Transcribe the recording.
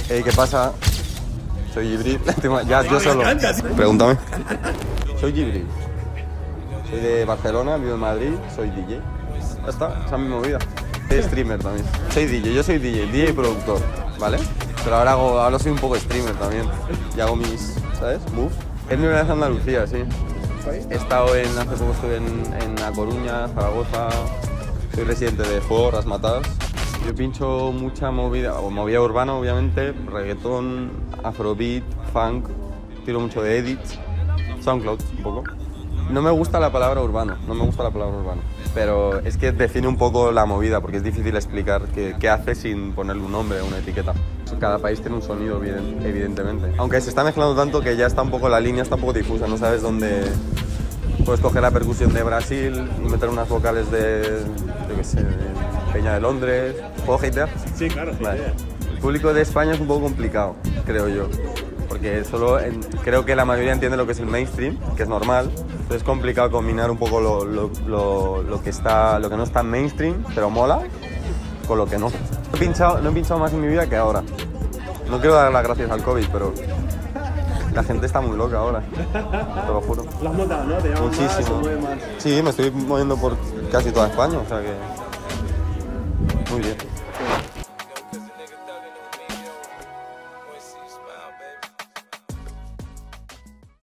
¿Qué pasa? Soy Jibril. Ya, yo solo. Pregúntame. Soy Jibril. Soy de Barcelona, vivo en Madrid, soy DJ. Ya está, esa es mi movida. Soy streamer también. Soy DJ, yo soy DJ y productor, ¿vale? Pero ahora soy un poco streamer también. Y hago mis, ¿sabes? Moves. Es mi primera vez en Andalucía, sí. He estado hace poco estuve en A Coruña, Zaragoza. Soy residente de Fuego, Rasmatas. Yo pincho mucha movida, o movida urbana obviamente, reggaetón, afrobeat, funk, tiro mucho de edits, SoundCloud un poco. No me gusta la palabra urbano, pero es que define un poco la movida, porque es difícil explicar qué hace sin ponerle un nombre o una etiqueta. Cada país tiene un sonido, evidentemente. Aunque se está mezclando tanto que ya está un poco, la línea está un poco difusa, no sabes dónde... Puedes coger la percusión de Brasil y meter unas vocales de, yo qué sé, de Peña de Londres. ¿Puedo hatear? Sí, claro. Vale. El público de España es un poco complicado, creo yo. Porque creo que la mayoría entiende lo que es el mainstream, que es normal. Entonces es complicado combinar un poco lo que no está en mainstream, pero mola, con lo que no. No he pinchado más en mi vida que ahora. No quiero dar las gracias al COVID, pero la gente está muy loca ahora, te lo juro. Lo has notado, ¿no? Te llaman muchísimo. Más, se mueve más. Sí, me estoy moviendo por casi toda España, o sea que... Muy bien.